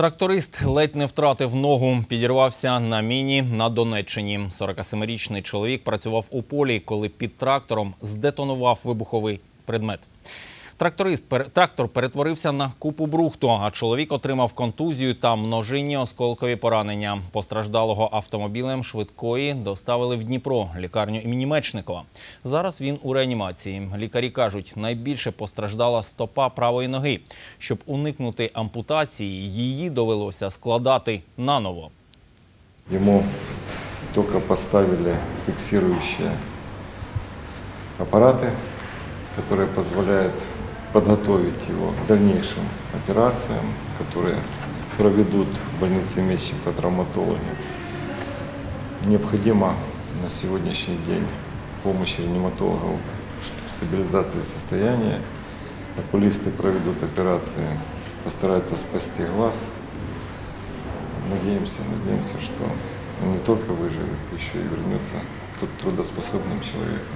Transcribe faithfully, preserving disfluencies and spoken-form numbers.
Тракторист ледь не втратив ногу, підірвався на міні на Донеччині. сорокасемирічний чоловік працював у полі, коли під трактором здетонував вибуховий предмет. Тракторист, трактор перетворився на купу брухту, а чоловік отримав контузію та множинні осколкові поранення. Постраждалого автомобілем швидкої доставили в Дніпро, лікарню імені Мечникова. Зараз він у реанімації. Лікарі кажуть, найбільше постраждала стопа правої ноги. Щоб уникнути ампутації, її довелося складати наново. Йому тільки поставили фіксуючі апарати, які дозволяють подготовить его к дальнейшим операциям, которые проведут в больнице Мечникова травматологи. Необходима на сегодняшний день помощь реаниматологов в стабилизации состояния. Окулисты проведут операции, постараются спасти глаз. Надеемся, надеемся, что он не только выживет, еще и вернется трудоспособным человеком.